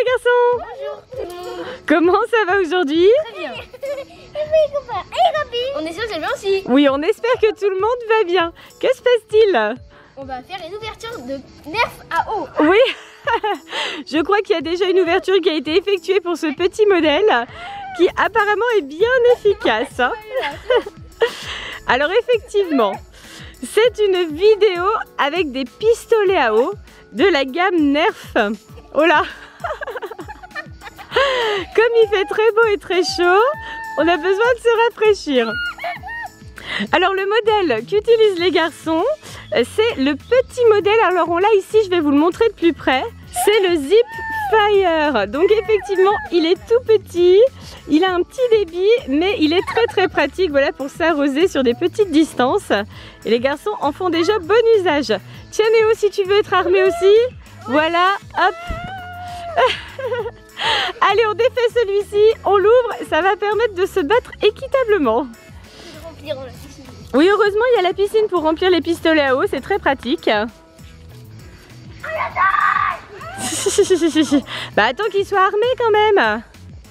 les garçons. Bonjour tout le monde. Comment ça va aujourd'hui? Très bien. On est sûr que c'est bien aussi. Oui, on espère que tout le monde va bien. Que se passe-t-il? On va faire une ouverture de Nerf à eau. Oui, je crois qu'il y a déjà une ouverture qui a été effectuée pour ce petit modèle qui apparemment est bien efficace. Hein. Alors effectivement, c'est une vidéo avec des pistolets à eau de la gamme Nerf. Oh là. Comme il fait très beau et très chaud, on a besoin de se rafraîchir. Alors le modèle qu'utilisent les garçons, c'est le petit modèle. Alors on l'a ici, je vais vous le montrer de plus près. C'est le Zip Fire. Donc effectivement, il est tout petit. Il a un petit débit, mais il est très pratique, voilà, pour s'arroser sur des petites distances. Et les garçons en font déjà bon usage. Tiens Néo, si tu veux être armé aussi. Voilà, hop. Allez, on défait celui-ci, on l'ouvre, ça va permettre de se battre équitablement. Oui, heureusement, il y a la piscine pour remplir les pistolets à eau, c'est très pratique. Bah attends qu'il soit armé quand même.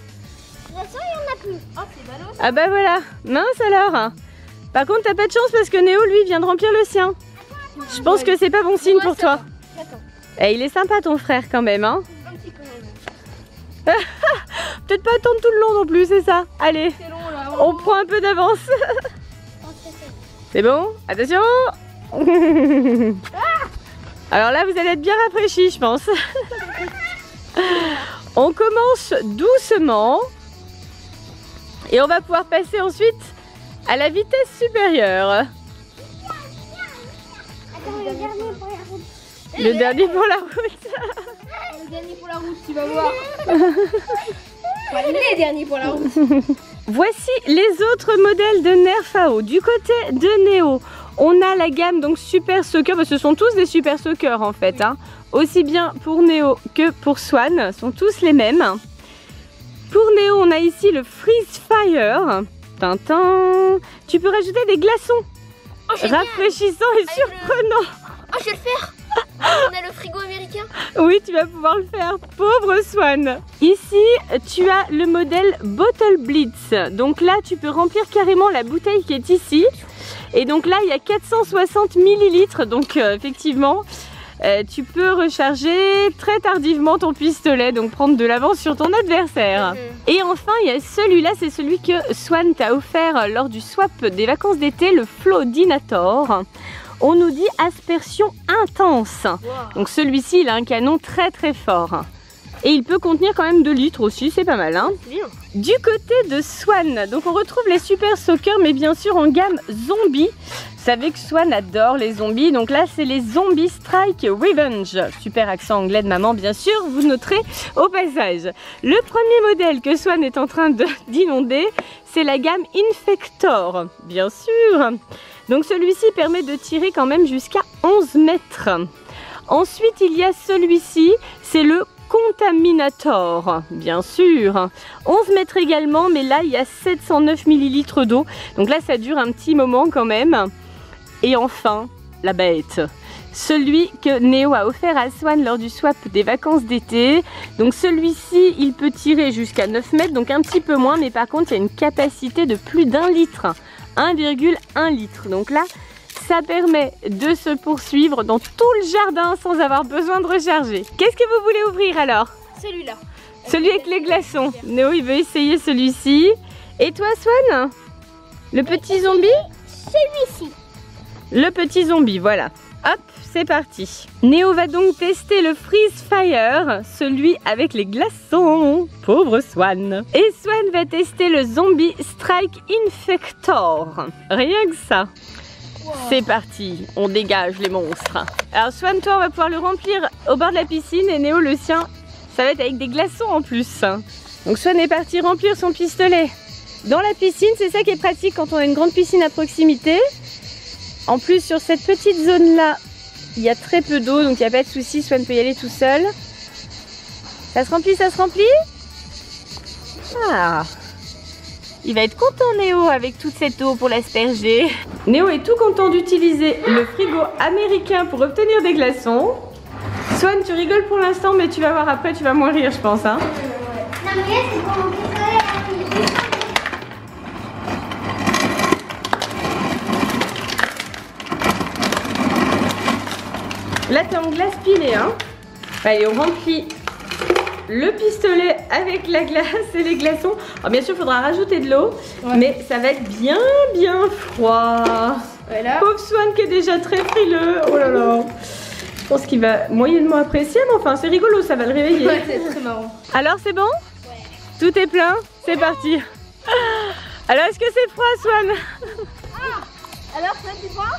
Ah bah voilà, mince alors. Par contre, t'as pas de chance parce que Néo, lui, vient de remplir le sien. Je pense que c'est pas bon signe pour toi. Et il est sympa ton frère quand même, hein. Peut-être pas attendre tout le long non plus, c'est ça. Allez, on prend un peu d'avance. C'est bon? Attention. Alors là, vous allez être bien rafraîchis, je pense. On commence doucement. Et on va pouvoir passer ensuite à la vitesse supérieure. Le dernier pour la route. Le dernier pour la route, tu vas voir. Les derniers pour la route. Voici les autres modèles de Nerf à eau. Du côté de Néo, on a la gamme donc Super Soaker. Ce sont tous des Super Soaker en fait. Hein. Aussi bien pour Néo que pour Swan. Sont tous les mêmes. Pour Néo, on a ici le Freeze Fire. Tintin. Tu peux rajouter des glaçons. Oh, rafraîchissants et surprenants. Oh, je vais le faire. On a le frigo américain. Oui, tu vas pouvoir le faire, pauvre Swan. Ici, tu as le modèle Bottle Blitz. Donc là, tu peux remplir carrément la bouteille qui est ici. Et donc là, il y a 460 millilitres. Donc effectivement, tu peux recharger très tardivement ton pistolet. Donc prendre de l'avance sur ton adversaire. Et enfin, il y a celui-là, c'est celui que Swan t'a offert lors du swap des vacances d'été, le Flowdinator. On nous dit aspersion intense. Wow. Donc celui-ci, il a un canon très fort. Et il peut contenir quand même 2 litres aussi, c'est pas mal. Hein. Bien. Du côté de Swan, donc on retrouve les Super Soaker, mais bien sûr en gamme zombie. Vous savez que Swan adore les zombies, donc là c'est les Zombie Strike Revenge. Super accent anglais de maman, bien sûr, vous noterez au passage. Le premier modèle que Swan est en train d'inonder, c'est la gamme Infector, bien sûr. Donc celui-ci permet de tirer quand même jusqu'à 11 mètres. Ensuite, il y a celui-ci, c'est le Contaminator, bien sûr. 11 mètres également, mais là, il y a 709 millilitres d'eau. Donc là, ça dure un petit moment quand même. Et enfin, la bête. Celui que Néo a offert à Swan lors du swap des vacances d'été. Donc celui-ci, il peut tirer jusqu'à 9 mètres, donc un petit peu moins. Mais par contre, il y a une capacité de plus d'1 litre. 1,1 litre. Donc là, ça permet de se poursuivre dans tout le jardin sans avoir besoin de recharger. Qu'est-ce que vous voulez ouvrir alors? Celui-là. Celui avec les glaçons. Néo, il veut essayer celui-ci. Et toi, Swan? Le petit zombie? Celui-ci. Le petit zombie, voilà. Hop, c'est parti. Néo va donc tester le Freeze Fire, celui avec les glaçons. Pauvre Swan. Et Swan va tester le Zombie Strike Infector. Rien que ça. Wow. C'est parti, on dégage les monstres. Alors Swan, toi, on va pouvoir le remplir au bord de la piscine et Néo, le sien, ça va être avec des glaçons en plus. Donc Swan est parti remplir son pistolet dans la piscine. C'est ça qui est pratique quand on a une grande piscine à proximité. En plus, sur cette petite zone-là, il y a très peu d'eau, donc il n'y a pas de souci. Swan peut y aller tout seul. Ça se remplit, ça se remplit. Ah, il va être content Néo avec toute cette eau pour l'asperger. Néo est tout content d'utiliser le frigo américain pour obtenir des glaçons. Swan, tu rigoles pour l'instant, mais tu vas voir après, tu vas moins rire, je pense. Hein. Non, mais là, c'est pour mon pistolet. Là, t'es en glace pilée, hein. Allez, on remplit le pistolet avec la glace et les glaçons. Alors, bien sûr, il faudra rajouter de l'eau, mais ça va être bien froid. Voilà. Pauvre Swan qui est déjà très frileux. Oh là là. Je pense qu'il va moyennement apprécier, mais enfin, c'est rigolo, ça va le réveiller. Ouais, c'est très marrant. Alors, c'est bon? Ouais. Tout est plein? C'est parti. Alors, est-ce que c'est froid, Swan? Alors, ça, tu vois?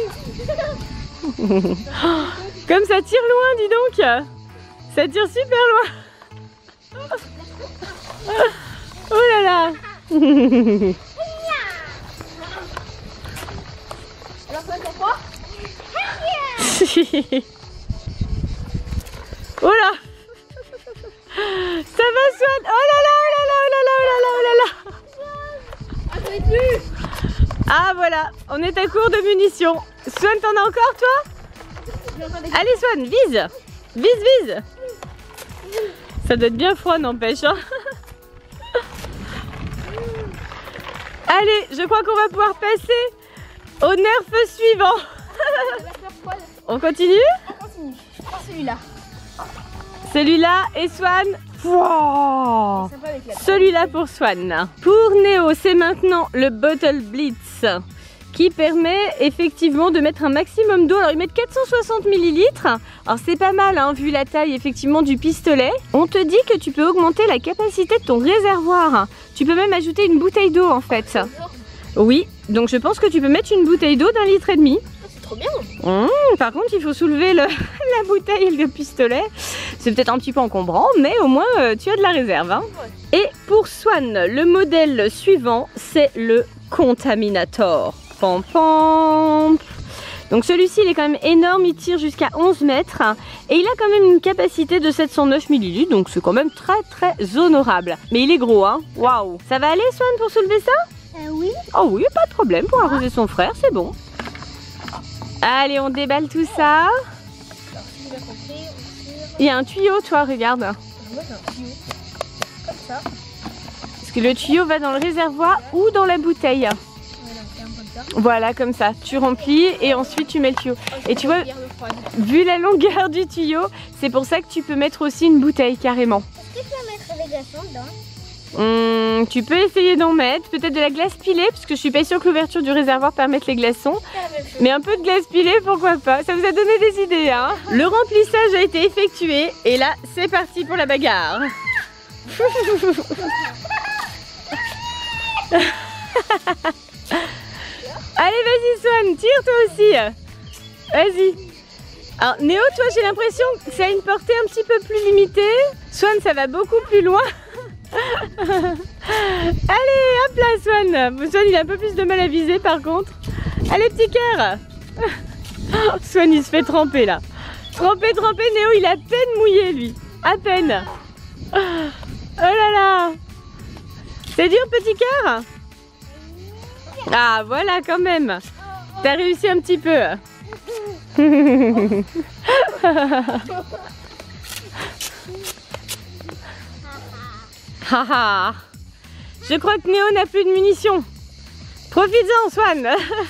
Comme ça tire loin, dis donc. Ça tire super loin. Oh là là. Alors, ça, c'est froid? Oh là. Ça va, Swan? Oh là là, oh là là, oh là là, oh là là, oh là là. Ah, ça va être plus. Ah voilà, on est à court de munitions. Swan, t'en as encore, toi? Allez, Swan, vise. Vise. Ça doit être bien froid, n'empêche. Hein. Allez, je crois qu'on va pouvoir passer au nerf suivant. On continue? On continue. Je prends celui-là. Celui-là et Swan. Wow. Sympa avec la Celui-là pour Swan. Pour Néo, c'est maintenant le Bottle Blitz qui permet effectivement de mettre un maximum d'eau. Alors ils mettent 460 ml. Alors c'est pas mal hein, vu la taille effectivement du pistolet. On te dit que tu peux augmenter la capacité de ton réservoir. Tu peux même ajouter une bouteille d'eau en fait. Oui, donc je pense que tu peux mettre une bouteille d'eau d'1,5 litre. C'est trop bien. Par contre, il faut soulever la bouteille et le pistolet. C'est peut-être un petit peu encombrant, mais au moins tu as de la réserve. Hein. Ouais. Et pour Swan, le modèle suivant, c'est le Contaminator. Pam, pam. Donc celui-ci, il est quand même énorme, il tire jusqu'à 11 mètres. Et il a quand même une capacité de 709 ml, donc c'est quand même très honorable. Mais il est gros, hein. Waouh. Ça va aller, Swan, pour soulever ça? Oui. Oh oui, pas de problème, pour arroser son frère, c'est bon. Allez, on déballe tout ça. Il y a un tuyau, toi, regarde. Moi, j'ai un tuyau. Comme ça. Parce que le tuyau va dans le réservoir ou dans la bouteille. Voilà, comme ça. Tu remplis et ensuite tu mets le tuyau. Et tu vois, vu la longueur du tuyau, c'est pour ça que tu peux mettre aussi une bouteille carrément. Est-ce que tu vas mettre des glaçons dedans? Tu peux essayer d'en mettre, peut-être de la glace pilée, parce que je suis pas sûre que l'ouverture du réservoir permette les glaçons. Mais un peu de glace pilée, pourquoi pas. Ça vous a donné des idées, hein. Le remplissage a été effectué et là, c'est parti pour la bagarre. Allez, vas-y Swan, tire toi aussi. Vas-y. Alors Néo, toi j'ai l'impression que ça a une portée un petit peu plus limitée. Swan, ça va beaucoup plus loin. Allez, hop là Swan. Swan, il a un peu plus de mal à viser par contre. Allez, petit cœur. Swan, il se fait tremper là. Tremper, Néo, il a à peine mouillé lui. À peine. Oh là là. C'est dur, petit cœur? Ah, voilà quand même. T'as réussi un petit peu. Haha. Je crois que Néo n'a plus de munitions. Profites-en, Swan.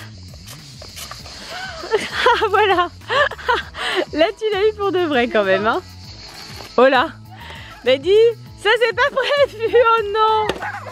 Ah, voilà. Là, tu l'as eu pour de vrai quand même. Hein. Oh là. Mais dis, ça c'est pas prévu. Oh non.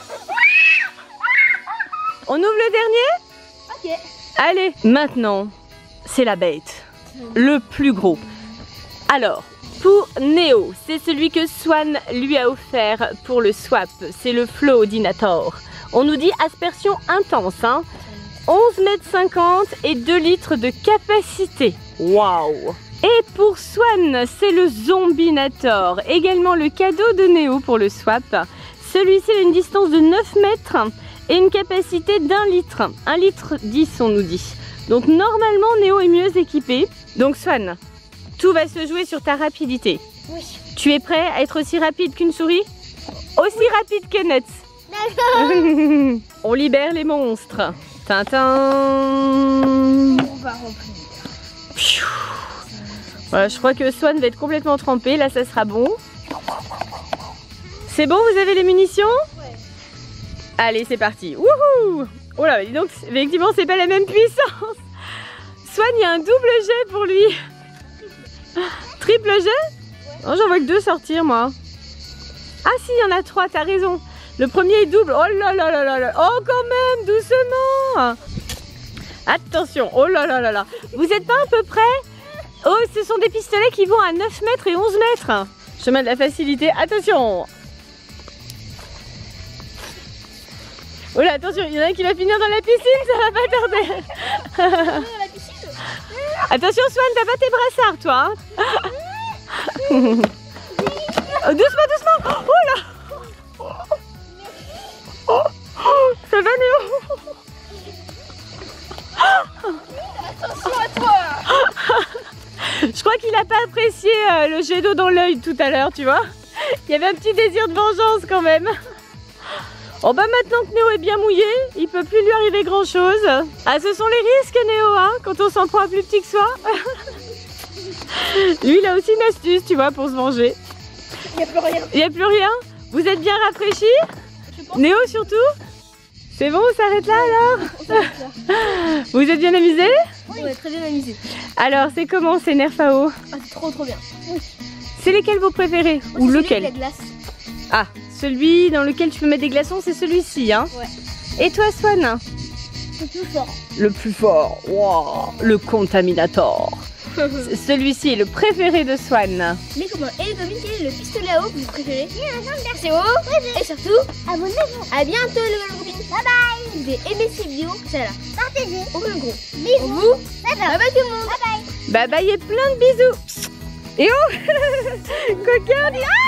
On ouvre le dernier? Ok. Allez, maintenant, c'est la bête. Le plus gros. Alors, pour Néo, c'est celui que Swan lui a offert pour le swap. C'est le Flowdinator. On nous dit aspersion intense. Hein. 11,50 m et 2 litres de capacité. Waouh! Et pour Swan, c'est le Zombinator. Également le cadeau de Néo pour le swap. Celui-ci a une distance de 9 mètres. Et une capacité d'1 litre. 1 litre 10 on nous dit. Donc normalement Néo est mieux équipé. Donc Swan, tout va se jouer sur ta rapidité. Oui. Tu es prêt à être aussi rapide qu'une souris? Aussi rapide que Nuts. D'accord. On libère les monstres. Tintin. On va remplir. Voilà, je crois que Swan va être complètement trempé. Là, ça sera bon. C'est bon, vous avez les munitions? Ouais. Allez, c'est parti. Wouhou! Oh là, donc, effectivement, c'est pas la même puissance. Swan, il y a un double jet pour lui. Triple jet? Ouais. Oh, j'en vois que 2 sortir, moi. Ah si, il y en a 3, t'as raison. Le premier est double. Oh là là là là là. Oh, quand même, doucement. Attention. Oh là là là là. Vous êtes pas à peu près? Oh, ce sont des pistolets qui vont à 9 mètres et 11 mètres. Chemin de la facilité. Attention. Oh là, attention, il y en a un qui va finir dans la piscine, ça va pas tarder. Dans la piscine. Attention Swan, t'as pas tes brassards toi. Hein. Doucement, doucement. Oh là. Ça va Néo? Attention à toi. Je crois qu'il a pas apprécié le jet d'eau dans l'œil tout à l'heure, tu vois. Il y avait un petit désir de vengeance quand même. Oh bah maintenant que Néo est bien mouillé, il peut plus lui arriver grand chose. Ah, ce sont les risques Néo, hein, quand on s'en prend plus petit que soi. Lui il a aussi une astuce, tu vois, pour se venger. Il n'y a plus rien. Il n'y a plus rien? Vous êtes bien rafraîchi? Néo surtout? C'est bon, on s'arrête là alors? Vous êtes bien amusé? Oui, on est très bien amusé. Alors c'est comment ces Nerfao? Ah, c'est trop bien. C'est lesquels vous préférez? Ou lequel? La glace. Ah, celui dans lequel tu peux mettre des glaçons, c'est celui-ci, hein? Ouais. Et toi Swan? Le plus fort. Le plus fort, wow, le Contaminator. Celui-ci est le préféré de Swan. Mais comment? Et les copines, quel est le pistolet à eau que vous préférez? C'est haut. Et surtout, abonnez-vous. À bientôt les copines. Bye bye. Vous avez aimé cette vidéo, c'est là. Partagez. Au plus gros. Bisous. Vous. Bye bye tout le monde. Bye bye. Bye bye et plein de bisous. Et oh coquin, dis ah.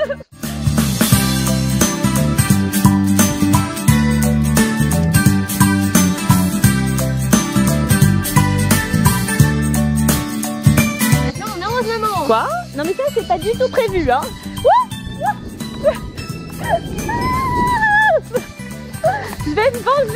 Quoi? Non mais ça c'est pas du tout prévu hein. Je vais me venger.